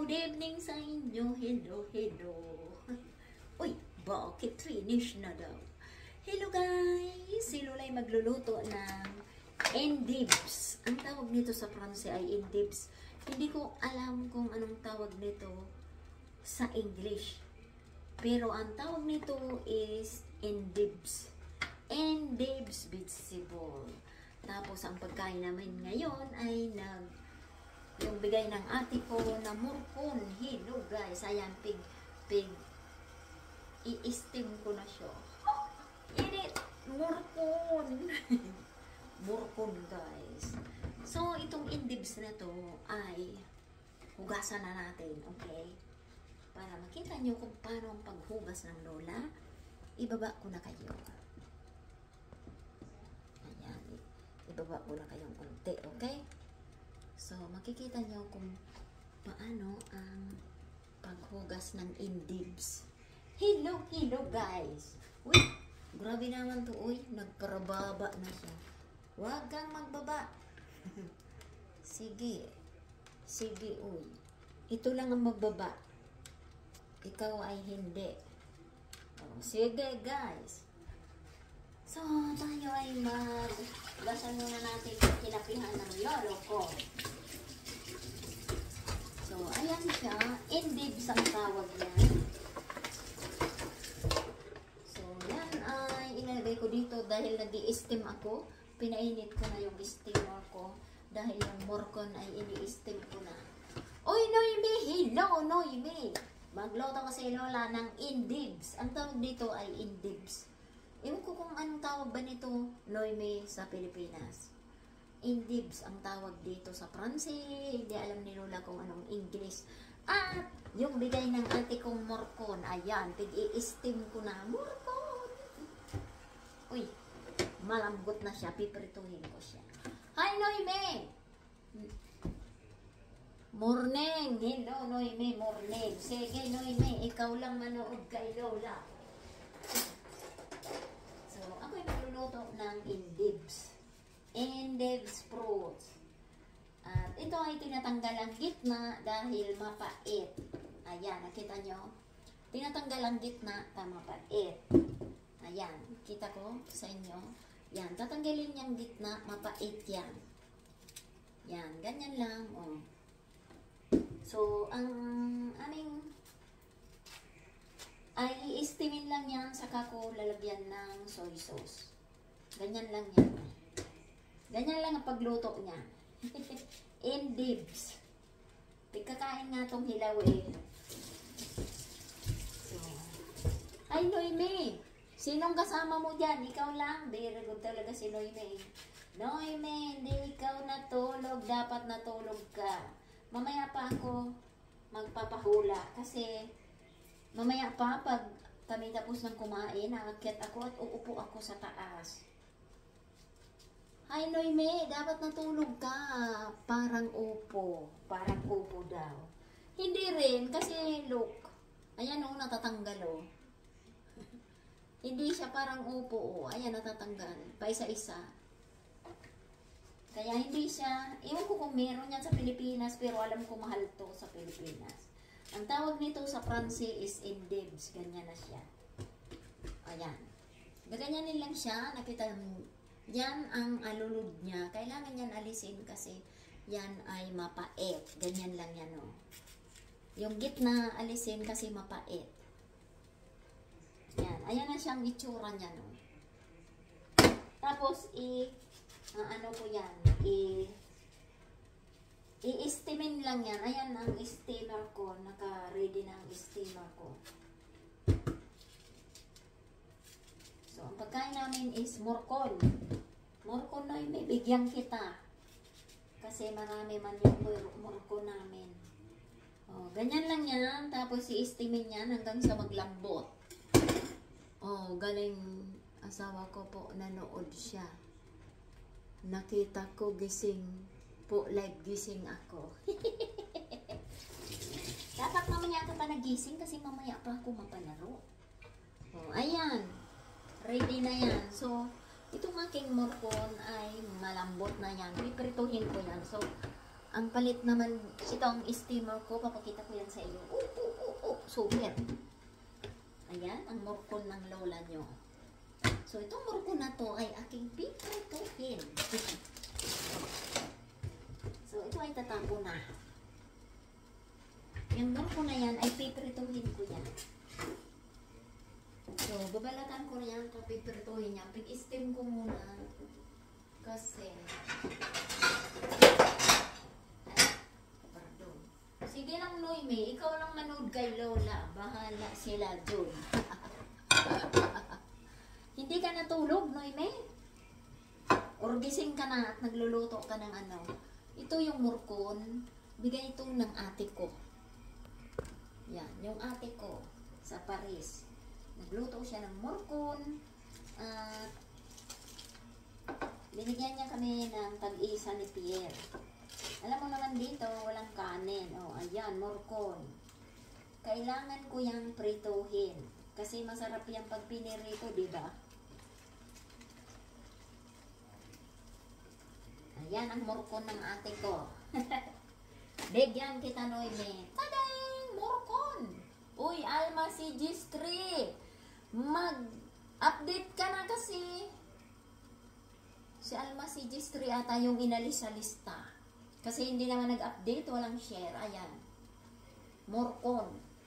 Good evening sa inyo. Hello, hello. Uy, bakit finish na daw? Hello guys! Si Lulay magluluto ng endives. Ang tawag nito sa Pranse ay endives. Hindi ko alam kung anong tawag nito sa English. Pero ang tawag nito is endives. Endives vegetable. Tapos ang pagkain namin ngayon ay yung bigay ng ate ko na murkon. Hello guys, ayan, pig. I-steam ko na siya. Init, murkon. Murkon guys. So, itong endives na to ay hugasan na natin, okay? Para makita nyo kung paano ang paghugas ng lola, ibaba ko na kayo. Ayan, ibaba ko na kayong konti, okay? So, makikita nyo kung paano ang paghugas ng endives. Hello, hello guys! Uy, grabe naman to, uy. Nagparababa na siya. Huwag kang magbaba. Sige. Sige, uy. Ito lang ang magbaba. Ikaw ay hindi. Oh, sige, guys. So, tayo ay maglasan muna natin yung kinapihan ng lolo ko. So, ayan siya. Endives ang tawag yan. So, yan ay ilalagay ko dito dahil nag-i-steam ako. Pinainit ko na yung steamer ko dahil yung morcon ay ini-steam ko na. Oy, Noemi! Hello, Noemi! Magluto ko si Lola ng endives. Ang tawag dito ay endives. Ewan ko kung anong tawag ba nito, Noemi, sa Pilipinas. Endives ang tawag dito sa Pranse. Hindi alam ni Lola kung anong English. At yung bigay ng ate kong morcon, ayan, pig-i-steam ko na. Morcon! Uy, malambot na siya. Piprituhin ko siya. Hi, Noemi! Morning! Hello, Noemi, morning. Sige, Noemi, ikaw lang manood kay Lola. So, ako'y magluluto ng endives. Endives fruits. At ito ay tinatanggal ang gitna dahil mapait. Ayan, nakita nyo? Tinatanggal ang gitna na mapait. Ayan, kita ko sa inyo. Yan, tatanggalin yung gitna, mapait yan. Yan, ganyan lang. Oh. So, ang aming ay i-steamin lang yan, saka ko lalagyan ng soy sauce. Ganyan lang yan. Ganyan lang ang pagluto niya. Endives. Pagkakain nga itong hilaw eh. So, ay, Noemi! Sinong kasama mo dyan? Ikaw lang. Very good talaga si Noemi. Noemi, hindi ikaw natulog. Dapat natulog ka. Mamaya pa ako magpapahula kasi mamaya pa, pag kami tapos ng kumain, aakyat ako at uupo ako sa taas. Hi, Noemi, dapat natulog ka. Parang upo. Parang upo daw. Hindi rin, kasi look. Ayan o, natatanggal o. Hindi siya parang upo o. Ayan, natatanggal. Paisa-isa. Kaya hindi siya, ewan ko kung meron yan sa Pilipinas, pero alam ko mahal to sa Pilipinas. Ang tawag nito sa Pranse is endives. Ganyan na siya. Ayan. Gaganyanin lang siya. Nakita mo. Yan ang alulod niya. Kailangan yan alisin kasi yan ay mapait. Ganyan lang yan o. Yung gitna alisin kasi mapait. Yan. Ayan na siyang itsura niya no. Tapos ano ko yan? I-steamin lang yan. Ayan ang steamer ko. Naka-ready na ang steamer ko. So, ang pagkain namin is morcon. Morcon na may bigyan kita. Kasi marami man yung morcon namin. O, ganyan lang yan. Tapos i-steamin yan hanggang sa maglambot. O, galing asawa ko po, nanood siya. Nakita ko gising po, like gising ako. Dapat mamaya ka pa nagising kasi mamaya pa ako mapalaro. O, ayan. Ready na yan. So, itong aking morcon ay malambot na yan. Piprituhin ko yan. So, Ang palit naman, ito ang steamer ko. Papakita ko yan sa iyo. Super. Ayan, ang morcon ng lola nyo. So, itong morcon na to ay aking piprituhin. So, ito ay tatapo na. Yung morcon na yan ay piprituhin ko yan. So, babalatan ko na yan. Piprituhin yan. Pig-steam ko muna. Kasi, sige lang, Noemi. Ikaw lang manood kay Lola. Bahala sila dun. Hindi ka natulog, Noemi? Or gising ka na at nagluluto ka ng ano. Ito yung morcon. Bigay ito ng ate ko. Yan, yung ate ko sa Paris. Nagluto siya ng morcon. At binigyan niya kami ng tag-isa ni Pierre. Alam mo naman dito, walang kanin. O, ayan, morcon. Kailangan ko yung prituhin. Kasi masarap yung pag pinirito, diba? Ayan ang morcon ng ate ko. Bigyan kita, Noemi. Tadang! Morcon! Uy, Alma si Gistri! Mag-update ka na kasi. Si Alma si Gistri ata yung inalis sa lista. Kasi hindi naman nag-update, walang share. Ayan. Morcon.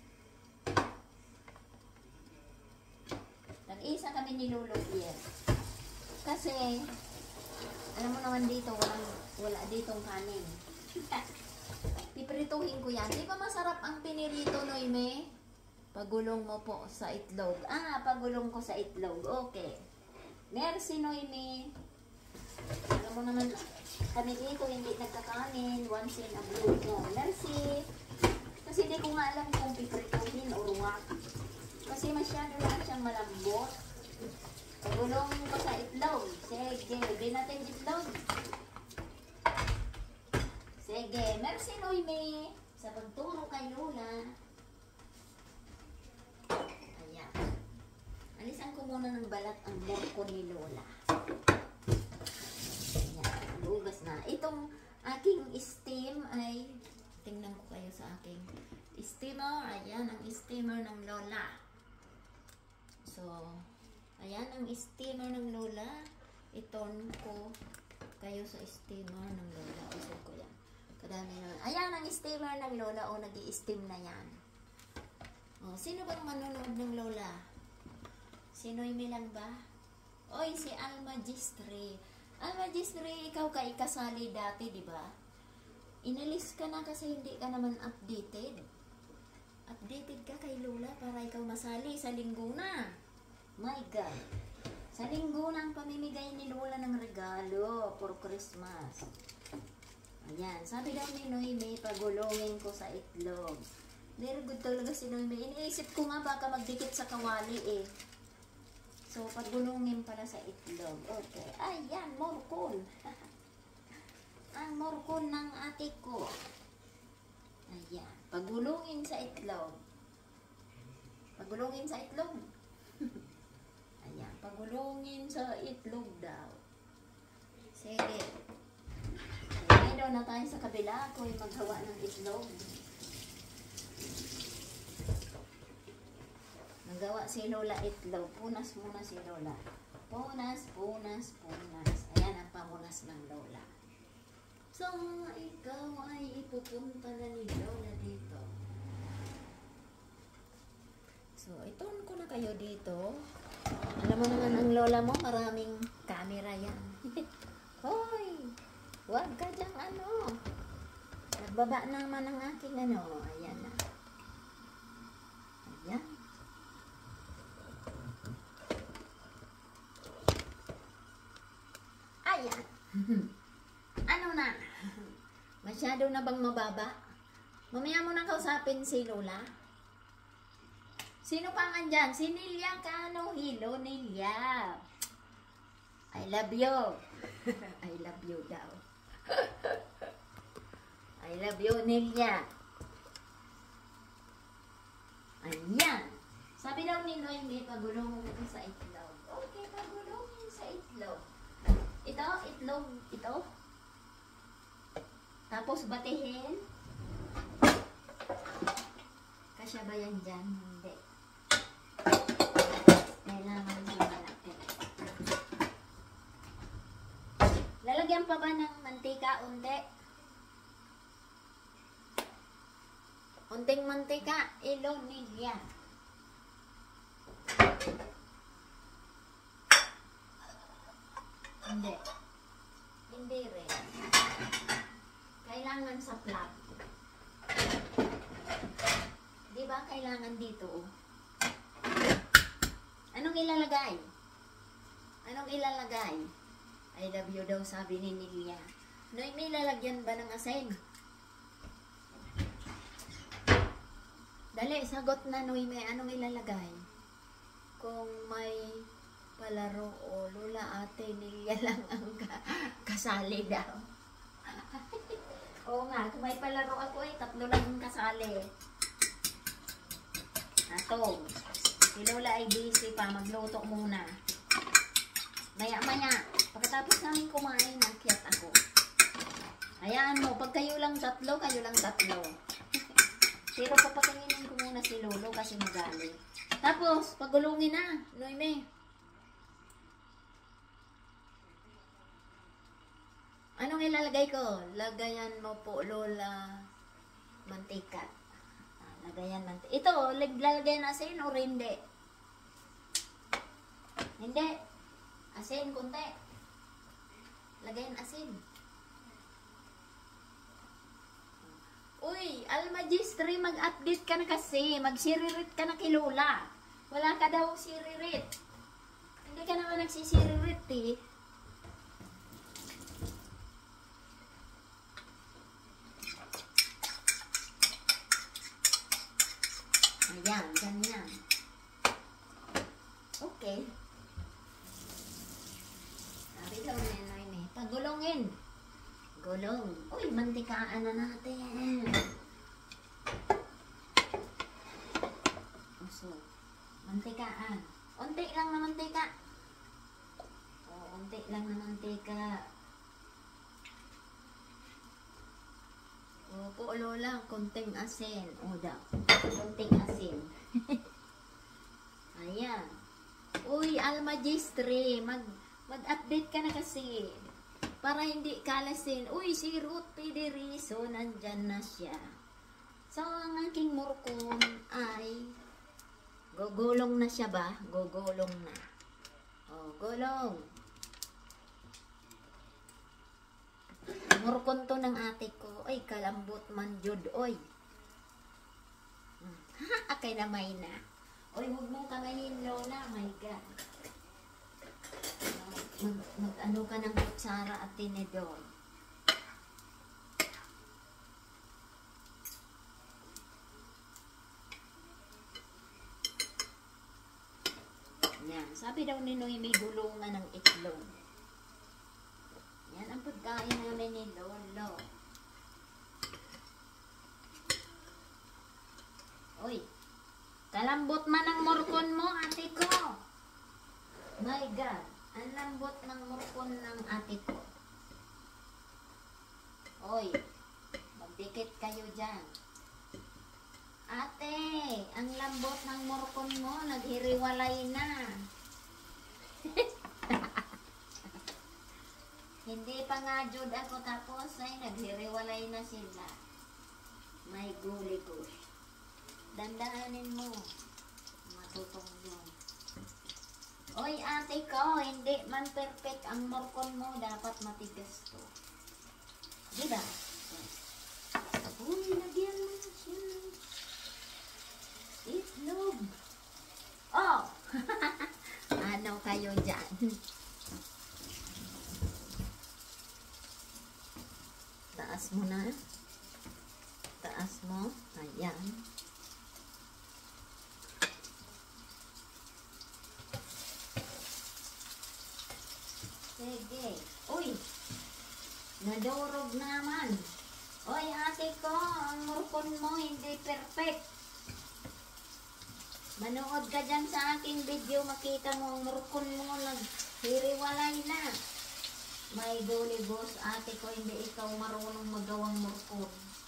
Nag-isa kami ni Lolo Pierre. Kasi, alam mo naman dito, wala ditong kanin. Piprituhin ko yan. Di ba masarap ang pinirito, Noemi? Pagulong mo po sa itlog. Pagulong ko sa itlog. Okay. Merci, Noemi. Alam mo naman, kami dito hindi nagkakanin, once in a blue moon. Merci. Kasi hindi ko nga alam kung piprituhin o ruwak. Kasi masyado lang siyang malambot. Pagulongin ko sa itlog. Sige, di natin itlog. Sige, merci Noemi sa pagturo kay Lola. Ayan. Alisan ko muna ng balat ang morcon ni Lola. Lugas na. Itong aking steam ay, tingnan ko kayo sa aking steamer. Ayan ang steamer ng Lola. So, ayan ang steamer ng Lola. Iton ko kayo sa steamer ng Lola. Usap ko yan. Kadami na. Ayan ang steamer ng Lola. O, nag-i-steam na yan. O, sino bang manonood ng Lola? Si Noemi lang ba? Oy, si Alma Gistri. Alma Gistri, ikaw ka ikasali dati, di ba? Inalis ka na kasi hindi ka naman updated. Updated ka kay Lola para ikaw masali sa linggo na. My God. Sa linggo na ang pamimigay ni Lola ng regalo for Christmas. Ayan. Sabi daw ni Noemi, pagulongin ko sa itlog. Very good talaga si Noemi. Iniisip ko nga baka magdikit sa kawali eh. So, pagulungin pala sa itlog. Okay. Ayan, morcon. Ang morcon ng ate ko. Ayan. Pagulungin sa itlog. Pagulungin sa itlog. Ayan. Pagulungin sa itlog daw. Sige. Ayan daw na tayo sa kabila. Ako ay maghawa ng itlog. Nagawa si Lola itlog. Punas muna si Lola. Punas, punas, punas. Ayan ang pamunas ng Lola. So, ikaw ay ipupunta na ni Lola dito. So, iton ko na kayo dito. Alam mo naman ang Lola mo, maraming camera yan. Hoy! Huwag ka dyang ano. Nagbaba naman ang aking ano. Ayan na. Ayan. Ayan. Ano na? Masyado na bang mababa? Mamaya mo nang kausapin si Lola. Sino pang andyan? Si Nelia Cano. Hello, Nelia. I love you. I love you daw. I love you, Nelia. Ayan. Sabi daw ni Noemi, pagulong ko sa itlog. Okay, pagulongin sa itlog. Ito, itlog, ito. Tapos batihin. Kasya ba yan dyan? Hindi. Kailangan ng malaki. Lalagyan pa ba ng mantika? Unti. Unting mantika. Ilon niya. Hindi. Hindi rin. Kailangan sa flat. Di ba kailangan dito? Anong ilalagay? Anong ilalagay? I love you daw, sabi ni Nilia. Noy, may lalagyan ba ng asin? Dali, sagot na, Noy, may anong ilalagay? Kung may palaro o lula, ate, Nilia lang ang kasali daw. Oo nga, kung may palaro ako tatlo lang ang kasali. Ato, si Lola ay busy pa, magluto muna. Maya-maya, pagkatapos namin kumain, nakyat ako. Hayaan mo, pag kayo lang tatlo, kayo lang tatlo. Pero papakinginin ko muna si Lolo kasi magaling. Tapos, pagulungin na, Noime. Anong ilalagay ko? Lagayan mo po, Lola, mantika. Lagayan mantika. Ito, lalagyan asin o hindi? Hindi. Asin, kunti. Lagayan asin. Uy, Almagistri, mag-update ka na kasi. Mag-siririt ka na kay Lola. Wala ka daw siririt. Hindi ka naman nagsisiririt eh. Ayan, ganyan. Okay. Sabi daw Nenoy ni, pagulongin. Gulong. Uy, mantikaan na natin. So, mantikaan. Unti lang na mantika. O, unti lang na mantika. Opo, Lola, konting asin. O daw, konting asin. Ayan. Uy, Almagistri, mag-update ka na kasi. Para hindi kalasin. Uy, si Ruth Pederizo, nandyan na siya. So, ang aking morkon ay gugulong na siya ba? Gugulong na. O, gulong. Morkon to ng ate ko. Ay, kalambot man jud, oy. Ha, akay na may na. Oy, huwag mong kamayin, Lola. My God. Mag-ano ka ng kutsara at tinidor. Yan. Sabi daw ni Noy, may gulungan ng itlog. Yan ang pagkain namin ni Lolo. Uy, kalambot man ang morkon mo, ate ko. My God, ang lambot ng morkon ng ate ko. Uy, magdikit kayo dyan. Ate, ang lambot ng morkon mo, naghiriwalay na. Hindi pa nga jud ako tapos ay naghiriwalay na sila. May guli gosh. Dandaanin mo. Matutong yun. Oy, ate ko, hindi man perfect ang morkon mo. Dapat matigas to. Diba? Uy, lagyan mo na siya. Itlog. Oh! Ano kayo dyan? Taas mo na. Taas mo. Ayan. Sige. Uy! Nadurog naman. Uy, ate ko, ang morkon mo hindi perfect. Manood ka dyan sa aking video, makita mo ang morkon mo naghiriwalay na. My golly boss, ate ko, hindi ikaw marunong magawang murkon.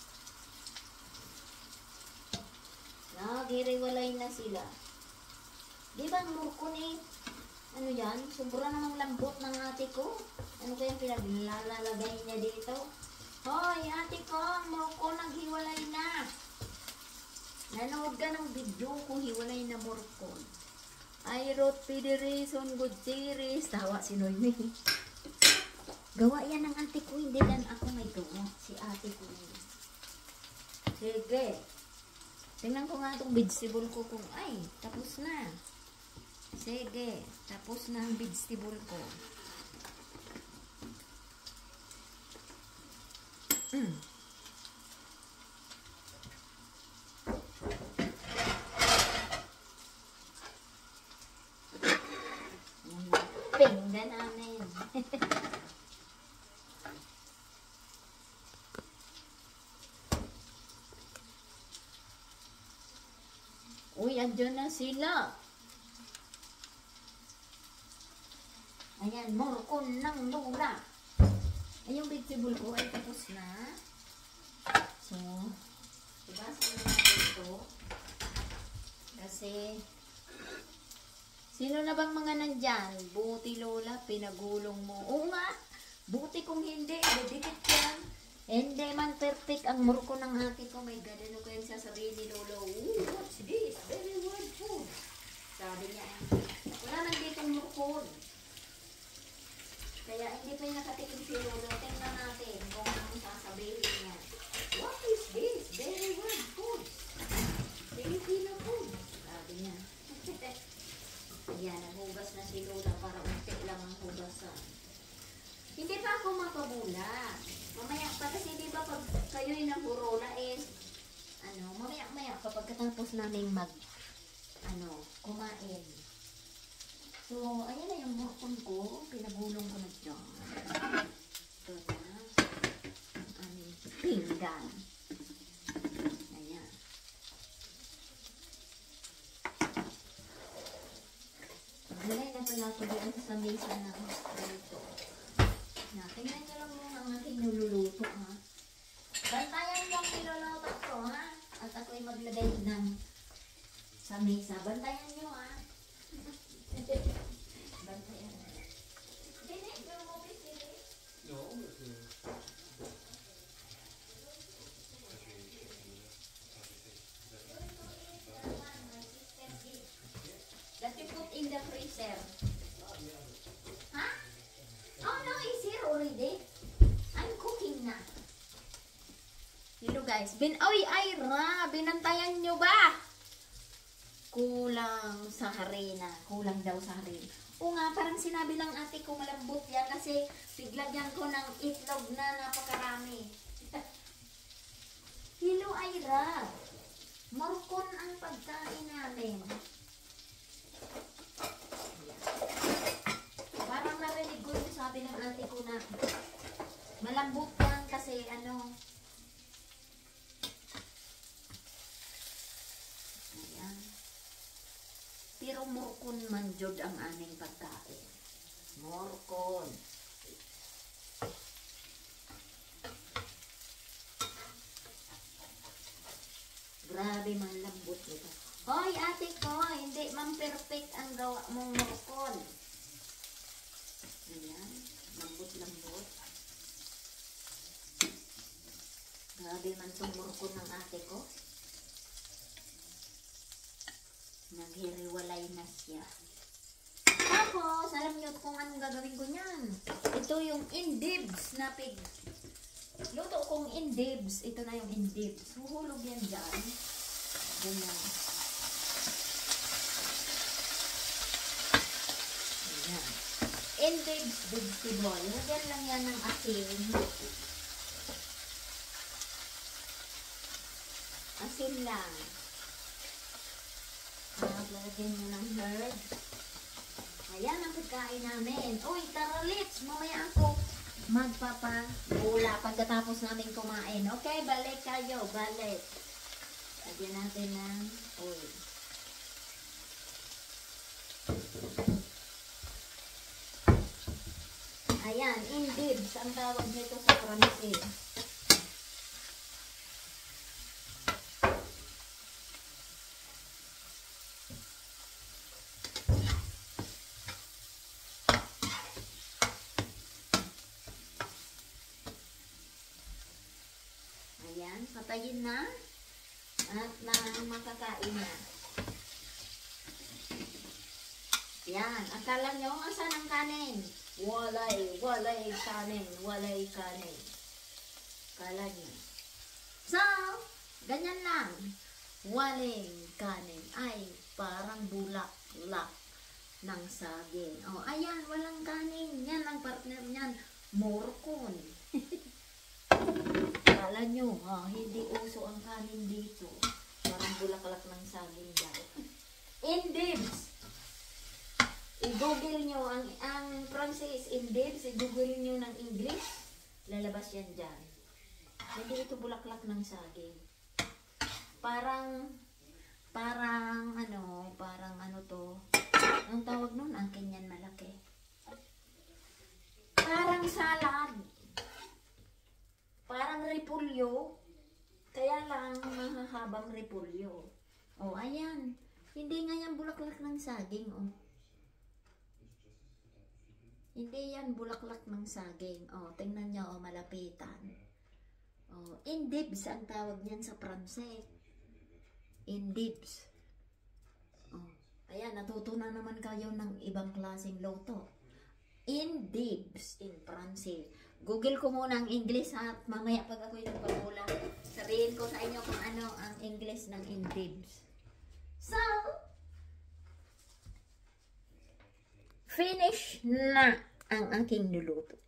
Nagiriwalay na sila. Di ba ang murkon eh? Ano yan? Sobra namang lambot ng ate ko. Ano kayang pinaglalagay niya dito? Hoy, ate ko, ang murkon naghiwalay na. Nanood ka ng video kung hiwalay na murkon. I wrote Federation Gutierrez. Tawa si Noemi. Gawa yan ng ate ko, hindi lang ako may gawa. Si ate ko. Sige. Tingnan ko nga itong vegetable ko kung ay, tapos na. Sige, tapos na ang vegetable ko. Pinggan namin. Uy, andyan na sila. Ayan, murkon ng lula. Ay, yung vegetable ko ay tapos na. So, diba, sino natin ito? Kasi, sino na bang mga nandyan? Buti lola, pinagulong mo. Oo nga, buti kung hindi, didikit yan. Hindi man perfect ang murko ng ate ko. My God, ano ko yung sasabihin ni Lolo? Ooh, what's this? Very good food. Sabi niya, wala nang ditong murkon. Kaya hindi pa yung nakatikim si Lolo. Tingnan natin kung anong sasabihin niya. What is this? Very good food. Filipino food. Sabi niya. Ayan, naghugas na si Lola para unti lang ang hugasan. Hindi pa ako mapabula. Mamaya pa kasi di ba pag kayo'y naghurola is mamaya pa pagkatapos namin kumain. So, ayan na yung murkon ko. Pinagulong ko na dyan. Ito na. Ang aming pinggan. Ayan. Maglagay na pala ito doon sa mesa na dito. Tingnan nyo lang muna ang aking niluluto, ha? Bantayan nyo ang niluluto ko, ha? At ako'y maglagay ng sa mesa. Bantayan nyo, ha? Bantayan. Dini, pero mo pisili? No, that you put in the freezer. Ha? Oh no, it's here already. I'm cooking na. Hello guys. Ira, binantayan nyo ba? Kulang sa harina. Kulang daw sa harina. O nga, parang sinabi ng ate ko malambot yan kasi piglagyan ko ng itlog na napakarami. Hello Ira. Murkon ang pagkain namin. Parang narinig ko yung sabi ng ate ko na malambot yan kasi ayan. Pero murkon man jud ang aming pagkain. Murkon. Grabe man lambot nito. Hoy ate ko, hindi man perfect ang gawa mong murkon. Ayan, lambot-lambot. Grabe man itong murkon ng ate ko. Naghiriwalay na siya. Tapos, alam niyo kung anong gagawin ko niyan. Ito yung indibs na pig. Luto kong indibs. Ito na yung indibs. Huhulog yan dyan. Ganyan. Ayan. Indibs vegetable. Lagyan lang yan ng asin. Asin lang. Lagyan nyo ng herb. Ayan ang pagkain namin. Uy, tara let's. Mamaya ako magpapabula pagkatapos namin kumain. Okay, balik kayo. Balik. Lagyan natin ng oil. Ayan, indibs ang tawag nito sa Pranses. Ayan, patayin na. At makakain na. Yan, akala nyo, asan ang kanin? Walay kanin, walay kanin. Akala nyo. So, ganyan lang. Waling kanin ay parang bulak-lak ng saging. O, ayan, walang kanin. Yan ang partner niyan. Morcon. Akala nyo, hindi uso ang kanin dito. Parang bulaklak ng saging daw. Indibs. I-google nyo ang Pranses, indibs. I-google nyo ng English. Lalabas yan dyan. Hindi ito bulaklak ng saging. Parang ano to. Ang tawag nun, angkin yan malaki. Parang salad. Parang repulyo. Kaya lang mahahabang repulyo. O, ayan. Hindi nga yan bulaklak ng saging, o. Hindi yan bulaklak ng saging. O, tingnan nyo, o, malapitan. O, indibs ang tawag niyan sa Pranses. Indibs. O, ayan, natutunan naman kayo ng ibang klaseng luto. Indibs in Pranses. Google ko muna ang English at mamaya pag ako'y nagpapula, sabihin ko sa inyo kung ano ang English ng indibs. So, finish na ang aking niluto.